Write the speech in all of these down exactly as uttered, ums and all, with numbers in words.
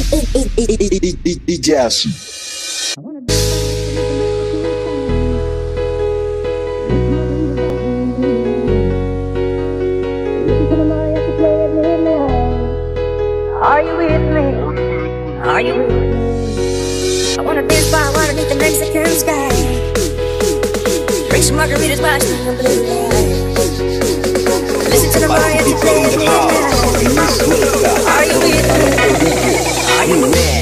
D J Asu. Are you with me? Are you with me? I wanna dance by water beneath the Mexican sky. Drink some margaritas by the blue light. Listen to the mariachi play at midnight. Are you with me? Are you with me?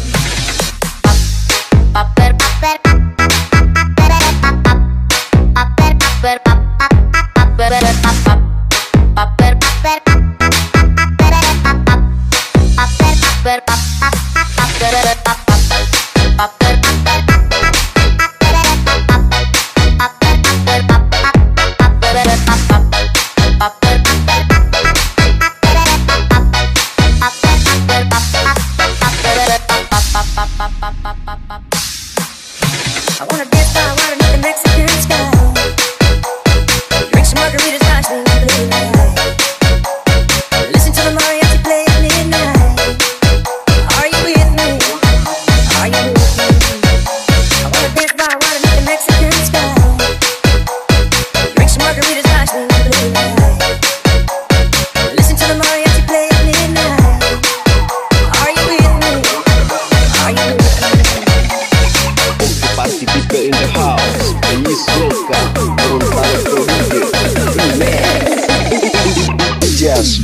I wanna dance by water beneath the Mexican sky. Drink some margaritas by the blue light. Listen to the mariachi play at midnight. Are you with me? Are you with me? I wanna dance by water beneath the Mexican sky. Drink some margaritas by the blue light. Listen to the mariachi play at midnight. Are you with me? Are you with me? Participa in the house, Feliz Loca, Voluntarios Prodigio, Remix. D J Asu.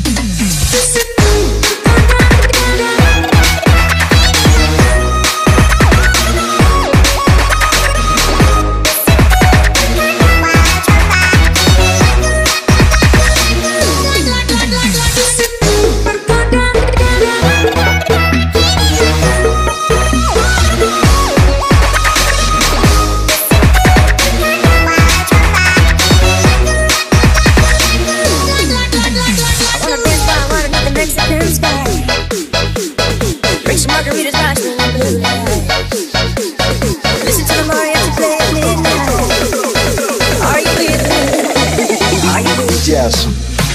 Mexican sky. Drink some margaritas by the blue light. Listen to the mariachi play at midnight. Are you with me? Are you with me? D J Asu.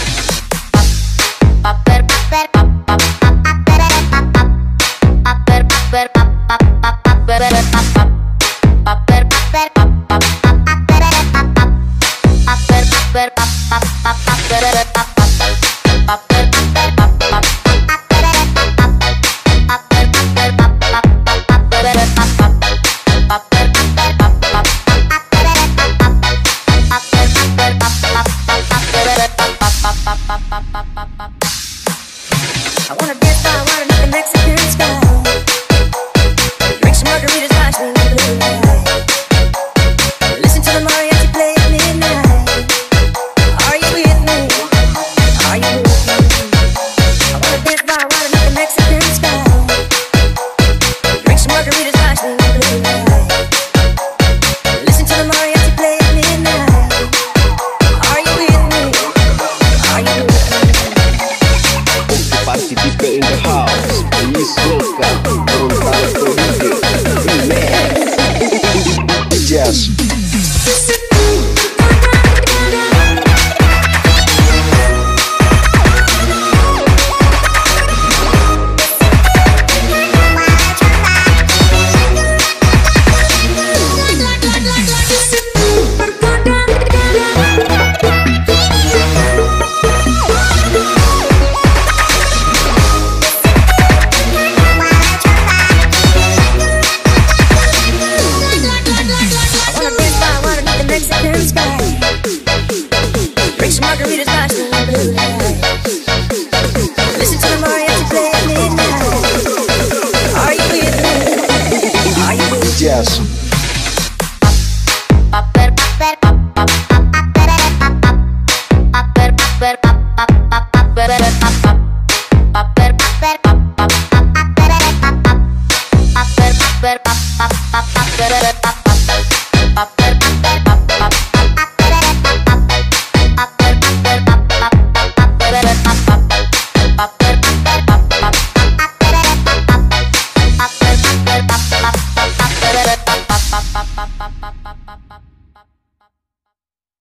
I wanna dance by water beneath the Mexican sky. Drink some margaritas by the blue light. Listen to the mariachi play at midnight. Are you with me? Are you with me? I wanna dance by water beneath the Mexican sky. Drink some margaritas by the blue light. Listen to the mariachi play at midnight. Are you with me? Are you with me? Participa in the house, Feliz Loca.